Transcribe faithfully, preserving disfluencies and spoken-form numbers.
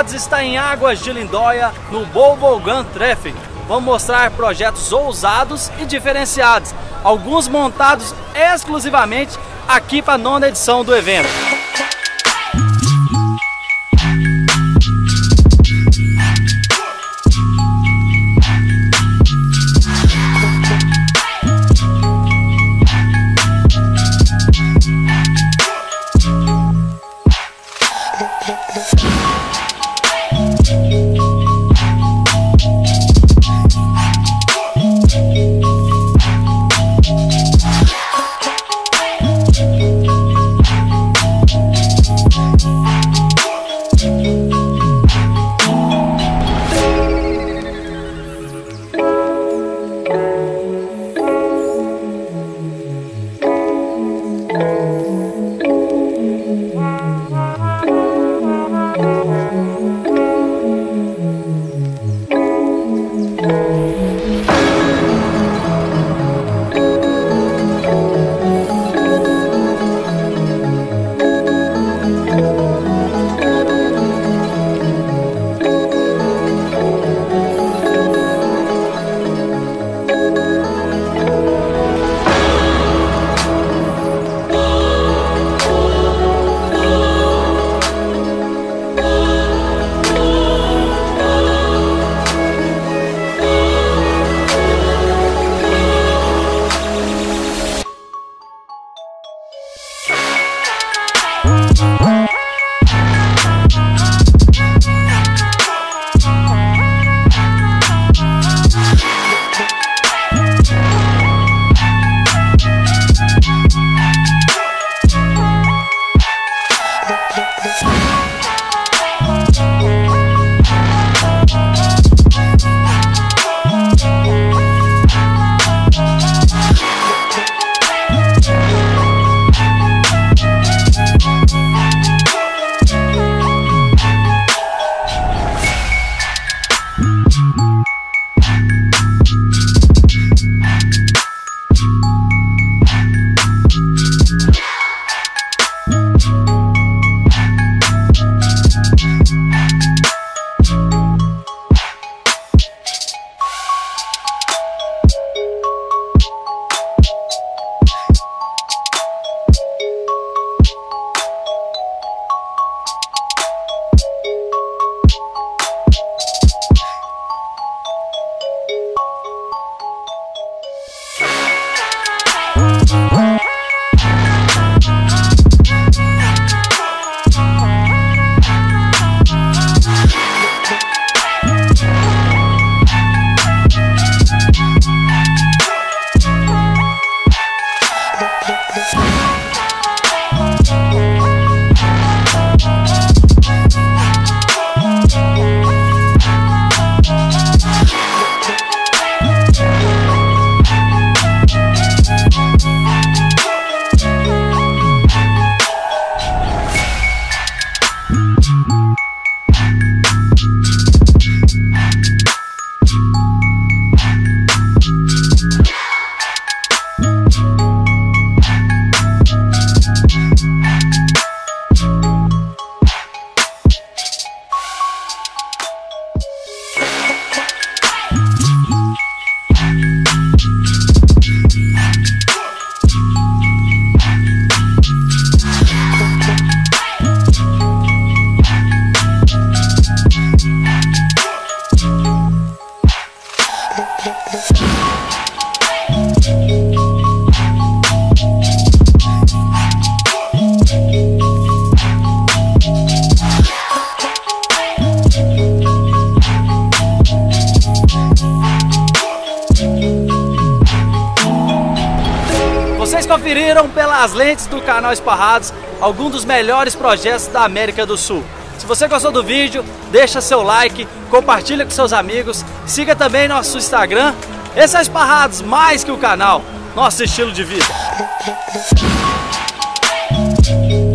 Esparrados está em Águas de Lindóia, no Bobogan Traffic. Vamos mostrar projetos ousados e diferenciados, alguns montados exclusivamente aqui para a nona edição do evento. Vocês conferiram pelas lentes do canal Esparrados alguns dos melhores projetos da América do Sul. Se você gostou do vídeo, deixa seu like, compartilha com seus amigos, siga também nosso Instagram. Esse é Esparrados, mais que o canal, nosso estilo de vida.